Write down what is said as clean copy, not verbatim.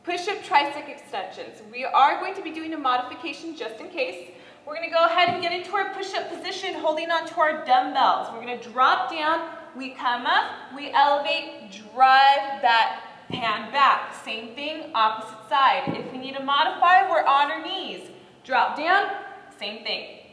Push-up tricep extensions. We are going to be doing a modification just in case. We're going to go ahead and get into our push-up position, holding on to our dumbbells. We're going to drop down, we come up, we elevate, drive that hand back. Same thing, opposite side. If we need to modify, we're on our knees. Drop down, same thing.